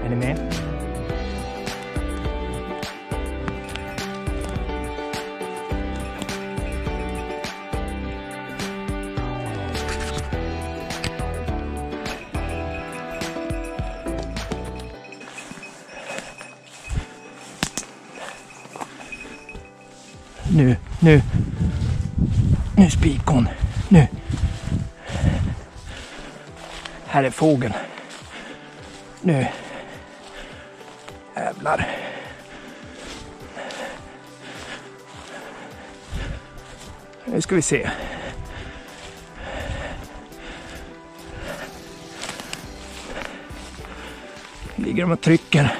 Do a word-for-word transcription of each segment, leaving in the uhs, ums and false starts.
Är ni med? Nu, nu. Nu spikar hon. Nu. Här är fågeln. Nu. Jävlar. Nu ska vi se. Ligger de och trycker.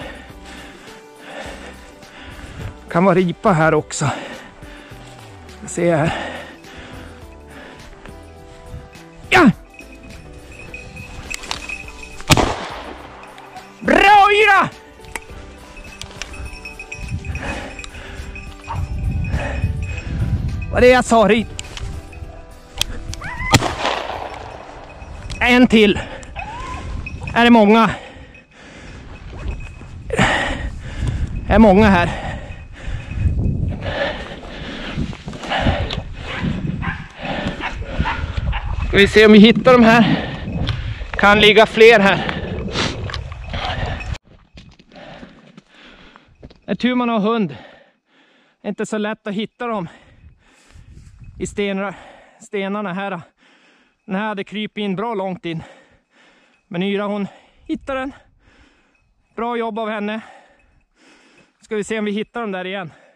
Kan vara ripa här också. Se här. Ja! Bra Yra! Vad är det jag sa, Rit? En till. Är det många? Är många här. Ska vi se om vi hittar de här. Kan ligga fler här. Det är tur man har hund. Det är inte så lätt att hitta dem i stenar, stenarna här. Den här hade krypit in bra långt in. Men Yra, hon hittade den. Bra jobb av henne. Ska vi se om vi hittar dem där igen.